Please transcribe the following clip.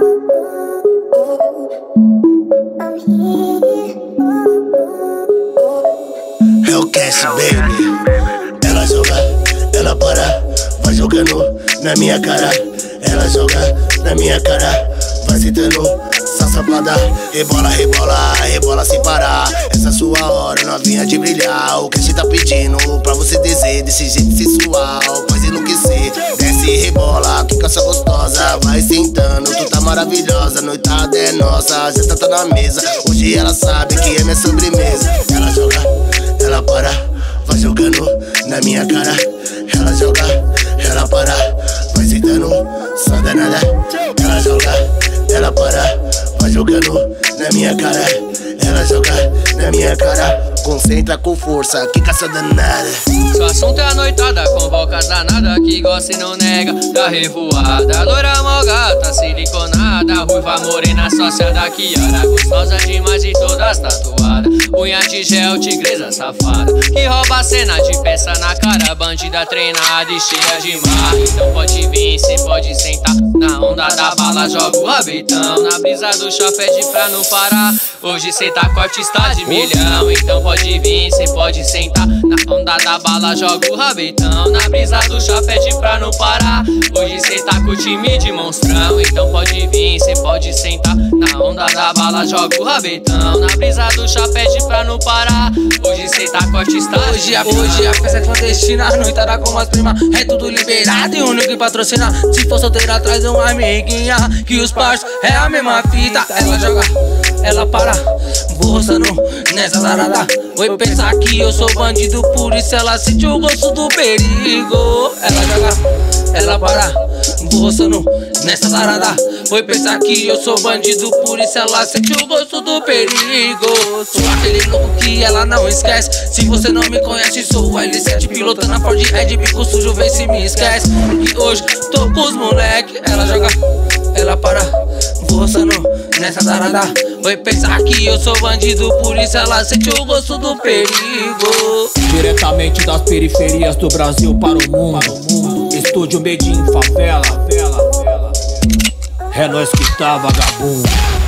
É o Cash, baby. Ela joga, ela para, vai jogando na minha cara. Ela joga na minha cara, vai sentando, essa safada. Rebola, rebola, rebola sem parar. Essa sua hora, novinha de brilhar. O Cash tá pedindo pra você dizer desse jeito sensual, faz enlouquecer. Desce e rebola, que calça gostosa. Vai sentando, tu tá maravilhosa. Noitada é nossa, já tá na mesa. Hoje ela sabe que é minha sobremesa. Ela joga, ela para, vai jogando na minha cara. Ela joga, ela para, vai sentando, só danada. Ela joga, ela para, vai jogando na minha cara. Ela joga na minha cara. Concentra com força, que caça danada. Seu assunto é a noitada, convoca as danada que gosta e não nega. Da revoada, loira mó gata, siliconada, ruiva morena, sócia da Kiara, gostosa demais e todas tatuadas. Unha de gel, tigresa safada, que rouba a cena de peça na cara. Bandida treinada e cheia de marra. Então pode vir, cê pode sentar. Na onda da bala joga o rabetão, na brisa do chá pede pra não parar. Hoje cê tá com artista de milhão, então pode vir, cê pode sentar. Na onda da bala joga o rabetão, na brisa do chá pede pra não parar. Hoje cê tá com o time de monstrão, então pode vir, cê pode sentar. Na onda da bala joga o rabetão, na brisa do chá pede pra não parar. Hoje cê tá com artista. Hoje a festa é clandestina, a noitada com as primas, é tudo liberado e o único que patrocina. Se for solteira, traz uma amiguinha, que os parços é a mesma fita. Ela joga, ela para, vou roçando nessa zarada. Oi, pensar que eu sou bandido, por isso ela sente o gosto do perigo. Ela joga, ela para, vou roçando nessa zarada. Oi, pensar que eu sou bandido, por isso ela sente o gosto do perigo. Sou aquele louco que ela não esquece. Se você não me conhece, sou o L7 pilotando a Ford Ed, bico sujo, vê se me esquece. E hoje tô com os moleque. Ela joga, ela para, vou roçando nessa zarada. Oi, pensar que eu sou bandido, por isso ela sente o gosto do perigo. Diretamente das periferias do Brasil para o mundo, estúdio Made in Favela. É nós que tá, vagabundo.